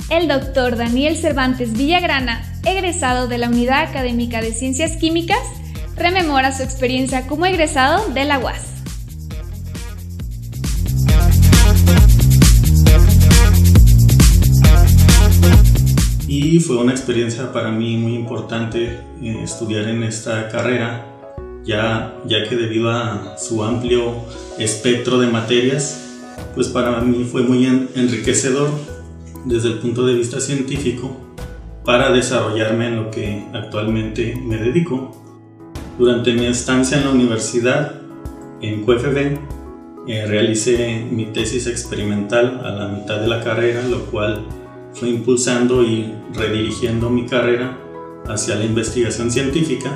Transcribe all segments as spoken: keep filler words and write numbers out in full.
el doctor Daniel Cervantes Villagrana, egresado de la Unidad Académica de Ciencias Químicas, rememora su experiencia como egresado de la U A S. Y fue una experiencia para mí muy importante eh, estudiar en esta carrera, ya, ya que debido a su amplio espectro de materias, pues para mí fue muy en, enriquecedor desde el punto de vista científico para desarrollarme en lo que actualmente me dedico. Durante mi estancia en la universidad, en Q F B, eh, realicé mi tesis experimental a la mitad de la carrera, lo cual fue impulsando y redirigiendo mi carrera hacia la investigación científica,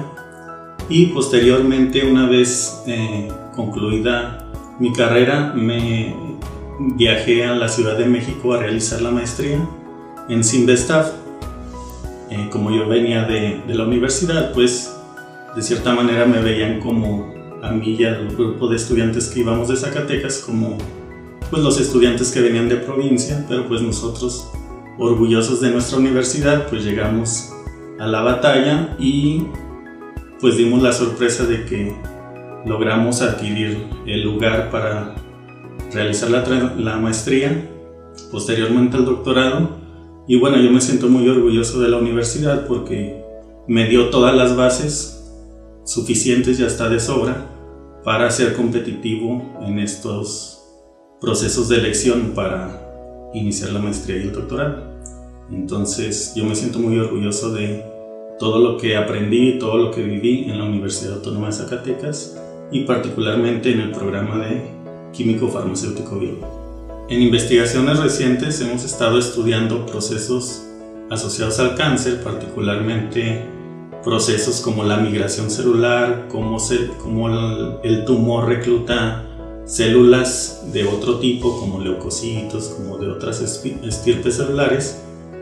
y posteriormente, una vez eh, concluida mi carrera, me viajé a la Ciudad de México a realizar la maestría en Cinvestav. Eh, como yo venía de, de la universidad, pues de cierta manera me veían como a mí y al grupo de estudiantes que íbamos de Zacatecas como pues los estudiantes que venían de provincia, pero pues nosotros, orgullosos de nuestra universidad, pues llegamos a la batalla y pues dimos la sorpresa de que logramos adquirir el lugar para realizar la, la maestría, posteriormente el doctorado. Y bueno, yo me siento muy orgulloso de la universidad porque me dio todas las bases suficientes y hasta de sobra para ser competitivo en estos procesos de elección para iniciar la maestría y el doctorado. Entonces yo me siento muy orgulloso de todo lo que aprendí, todo lo que viví en la Universidad Autónoma de Zacatecas y particularmente en el programa de Químico Farmacéutico Biólogo. En investigaciones recientes hemos estado estudiando procesos asociados al cáncer, particularmente procesos como la migración celular, cómo, se, cómo el, el tumor recluta células de otro tipo como leucocitos, como de otras estirpes celulares,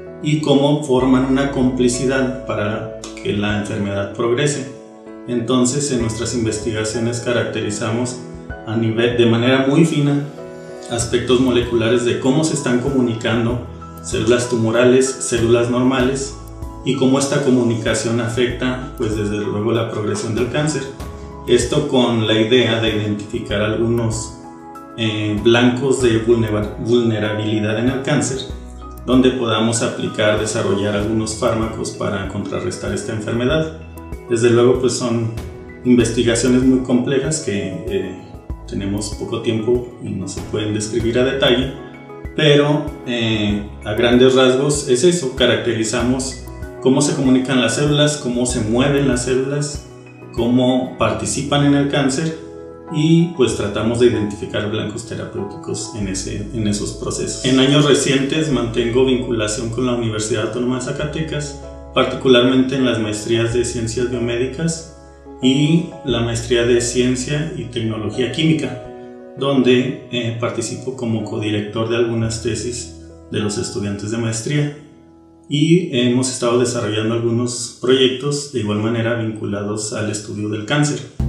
y cómo forman una complicidad para que la enfermedad progrese. Entonces, en nuestras investigaciones caracterizamos a nivel, de manera muy fina, aspectos moleculares de cómo se están comunicando células tumorales, células normales, y cómo esta comunicación afecta, pues desde luego, la progresión del cáncer. Esto con la idea de identificar algunos eh, blancos de vulnerabilidad en el cáncer, donde podamos aplicar, desarrollar algunos fármacos para contrarrestar esta enfermedad. Desde luego, pues son investigaciones muy complejas que eh, tenemos poco tiempo y no se pueden describir a detalle, pero eh, a grandes rasgos es eso: caracterizamos cómo se comunican las células, cómo se mueven las células, cómo participan en el cáncer, y pues tratamos de identificar blancos terapéuticos en, ese, en esos procesos. En años recientes mantengo vinculación con la Universidad Autónoma de Zacatecas, particularmente en las maestrías de Ciencias Biomédicas y la maestría de Ciencia y Tecnología Química, donde eh, participo como codirector de algunas tesis de los estudiantes de maestría, y hemos estado desarrollando algunos proyectos de igual manera vinculados al estudio del cáncer.